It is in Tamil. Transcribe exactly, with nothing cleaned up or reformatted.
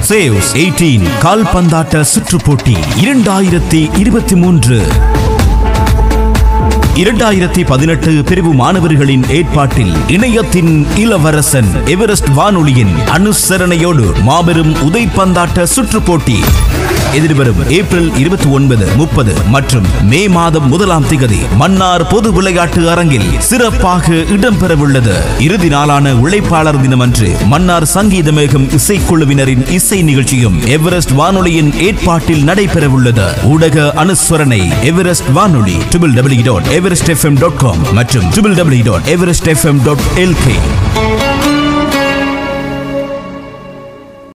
சேவ்ஸ் எய்ட்டீன் கால்பந்தாட்ட சுற்றுப் போட்டி இரண்டாயிரத்தி இருபத்தி மூன்று இரண்டாயிரத்தி பதினெட்டு பிரிவு மாணவர்களின் ஏற்பாட்டில் இணையத்தின் இளவரசன் எவரெஸ்ட் வானொலியின் அனுசரணையோடு மாபெரும் உதைப்பந்தாட்ட சுற்றுப் போட்டி எதிர்வரும் ஏப்ரல் இருபத்தி ஒன்பது முப்பது மற்றும் மே மாதம் முதலாம் திகதி மன்னார் பொது விளையாட்டு அரங்கில் சிறப்பாக இடம்பெறவுள்ளது. இறுதி நாளான உழைப்பாளர் தினமன்று மன்னார் சங்கீதமேகம் இசைக்குழுவினரின் இசை நிகழ்ச்சியும் எவரெஸ்ட் வானொலியின் ஏற்பாட்டில் நடைபெறவுள்ளது. ஊடக அனுசரணை எவரெஸ்ட் வானொலி W W W dot Everest F M dot com மற்றும் W W W dot Everest F M dot L K.